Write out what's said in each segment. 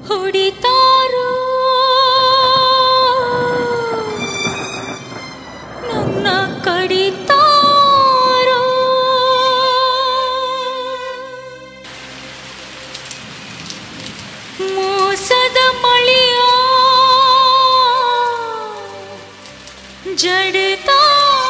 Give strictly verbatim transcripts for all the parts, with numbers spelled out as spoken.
ಹೊಡಿತಾರೋ ನನ್ನ ಕಡಿತಾರೋ ಮೋಸದ ಮಳೆಯ ಜಡಿತಾರೋ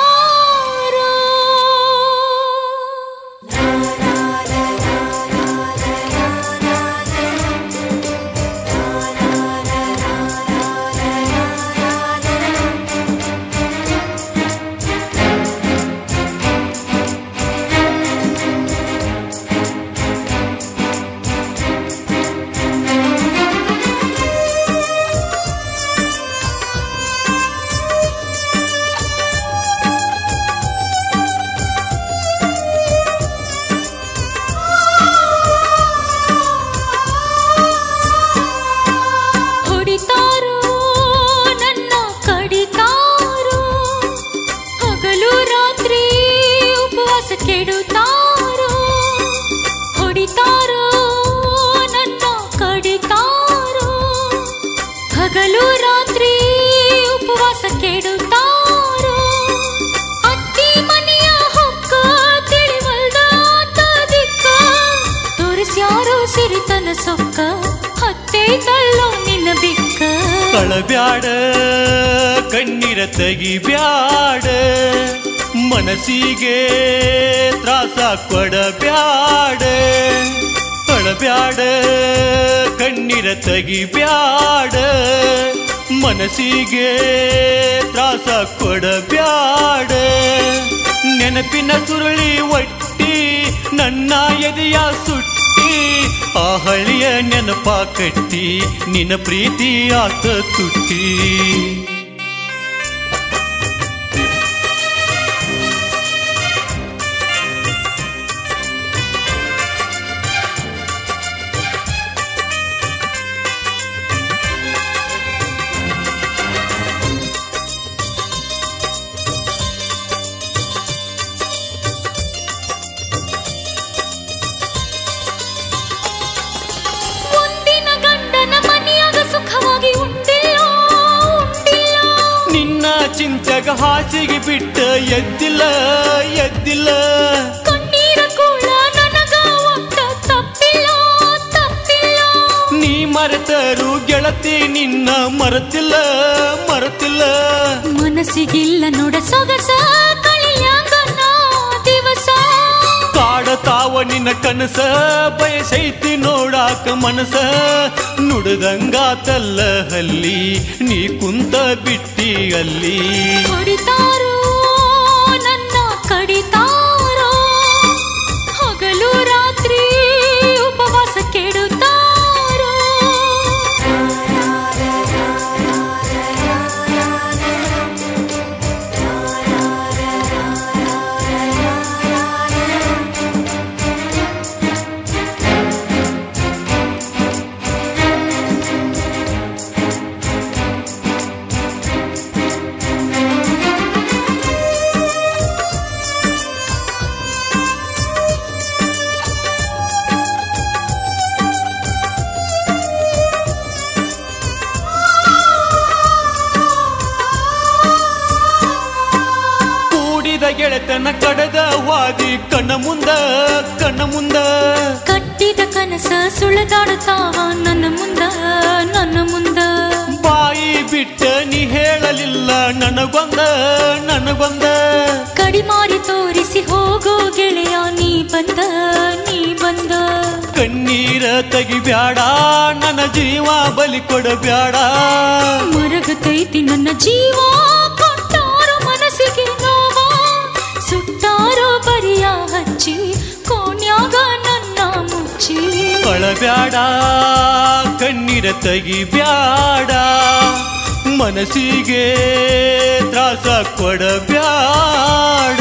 ಹಗಲು ರಾತ್ರಿ ಉಪವಾಸ ಕೆಡುತ್ತಾರೋ ಅತ್ತಿ ಮನೆಯ ಹೊಕ್ಕ ತಿಳಿವಲ್ದ ದಿಕ್ಕ ತೋರಿಸ್ಯಾರೋ ಸಿರಿತನ ಸೊಕ್ಕ ಹತ್ತೆ ತಳ್ಳೋ ನಿನ್ನ ಬಿಕ್ಕ ಕಳಬ್ಯಾಡ ಕಣ್ಣೀರ ತೆಗಿಬ್ಯಾಡ ಮನಸ್ಸಿಗೆ ತ್ರಾಸ ಕೊಡಬ್ಯಾಡ ಕಳಬ್ಯಾಡ ಕಣ್ಣೀರ ತೆಗಿಬ್ಯಾಡ ಮನಸ್ಸಿಗೆ ತ್ರಾಸ ಕೊಡಬ್ಯಾಡ ನೆನಪಿನ ಸುರುಳಿ ಒಟ್ಟಿ ನನ್ನ ಎದೆಯ ಸುಟ್ಟಿ ಆ ಹಳಿಯ ನೆನಪ ಕಟ್ಟಿ ನಿನ್ನ ಪ್ರೀತಿ ಆತ ತುಟ್ಟಿ ಚಿಂತೆಗ ಹಾಸಿಗೆ ಬಿಟ್ಟ ಎದ್ದಿಲ್ಲ ಎದ್ದಿಲ್ಲ ಕಣ್ಣೀರ ಕೂಡ ನನಗ ಒಟ್ಟ ತಪ್ಪಿಲ್ಲ ತಪ್ಪಿಲ್ಲ ನೀ ಮರೆತರು ಗೆಳತಿ ನಿನ್ನ ಮರೆತಿಲ್ಲ ಮರೆತಿಲ್ಲ ಮನಸ್ಸಿಗಿಲ್ಲ ನೋಡ ಸೊಗಸ ಕಳಿಯಾಂಗ ನಾ ದಿವಸ ಕಾಡತಾವ ನಿನ್ನ ಕನಸ ಬಯಸೈತಿ ನೋಡಾಕ ಮನಸ ನುಡಿದಂಗಾತಲ್ಲ ಹಲ್ಲಿ ನೀ ಕುಂತ ಬಿಟ್ಟಿ ಅಲ್ಲಿ ಹೊಡಿತಾರೋ ನನ್ನ ಕಡಿತಾರೋ ಹಗಲು ರಾತ್ರಿ ಉಪವಾಸ ಕೆಡುತ್ತಾರೋ ಗೆಳೆತನ ಕಡದ ವಾದಿ ಕಣ್ಣ ಮುಂದ ಕಣ್ಣ ಮುಂದ ಕಟ್ಟಿದ ಕನಸ ಸುಳಿದಾಡುತ್ತಾವ ನನ್ನ ಮುಂದ ನನ್ನ ಮುಂದ ಬಾಯಿ ಬಿಟ್ಟ ನೀ ಹೇಳಲಿಲ್ಲ ನನಗೊಂದ ನನಗೊಂದ ಕಡಿಮಾರಿ ತೋರಿಸಿ ಹೋಗೋ ಗೆಳೆಯ ನೀ ಬಂದ ನೀ ಬಂದ ಕಣ್ಣೀರ ತೆಗಿಬ್ಯಾಡ ನನ್ನ ಜೀವ ಬಲಿ ಕೊಡಬ್ಯಾಡ ಮರಗತೈತಿ ನನ್ನ ಜೀವ ಕೊಟ್ಟಾರೋ ಮನಸ್ಸಿಗೆ ನೋವ ಸುಟ್ಟಾರೋ ಬರಿಯ ಹಚ್ಚಿ ಕೋಣ್ಯಾಗ ನನ್ನ ಮುಚ್ಚಿ ಕಳಬ್ಯಾಡ ಕಣ್ಣೀರ ತೆಗಿಬ್ಯಾಡ ಮನಸ್ಸಿಗೆ ತ್ರಾಸ ಕೊಡಬ್ಯಾಡ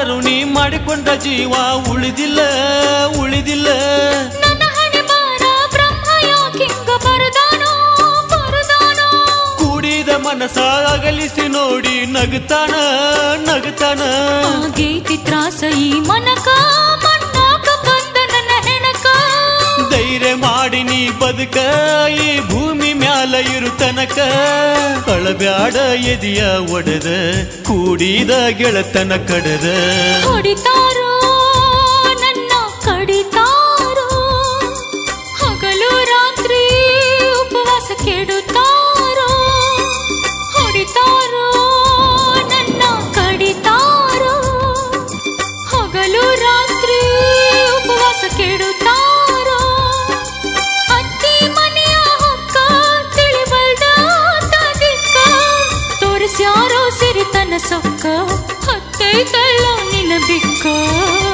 ಯಾರು ನೀ ಮಾಡಿಕೊಂಡ ಜೀವ ಉಳಿದಿಲ್ಲ ಉಳಿದಿಲ್ಲ ನನ್ನ ಹಣೆ ಬಾರ ಬ್ರಹ್ಮ ಯಾಕಿಂಗ ಬರದಾನೋ ಬರದಾನೋ ಕೂಡಿದ ಮನಸ ಅಗಲಿಸಿ ನೋಡಿ ನಗುತ್ತಾನ ನಗುತ್ತಾನ ಆಗೈತಿ ತ್ರಾಸ ಈ ಮನಕ ಮಣ್ಣಾಕ ಬಂದ ನನ್ನ ಹೆಣಕ ಧೈರ್ಯ ಮಾಡಿ ನೀ ಬದುಕ ಈ ಭೂಮಿ ಮ್ಯಾಲ ಇರು ತನಕ ಕಳಬ್ಯಾಡ ಎದಿಯ ಒಡೆದ ಕೂಡಿದ ಗೆಳತನ ಕಡದ ಹೊಡಿತಾರೋ ನನ್ನ ಕಡಿತಾರೋ ಹಗಲು ರಾತ್ರಿ ಉಪವಾಸ ಕೆಡುತ್ತಾರೋ ಹೊಡಿತಾರೋ ನನ್ನ ಕಡಿತಾರೋ ಹಗಲು ರಾತ್ರಿ ಉಪವಾಸ ಕೆಡುತ್ತಾರೋ ಅತ್ತಿ ಮನೆಯ ಹೊಕ್ಕ ತಿಳಿಬಲ್ದ ದಿಕ್ಕ ತೋರಿಸ್ಯಾರೋ ಸಿರಿತನ ಸೊಕ್ಕ ಹತ್ತೈತಲ್ಲ ನಿನ್ನ ಬಿಕ್ಕ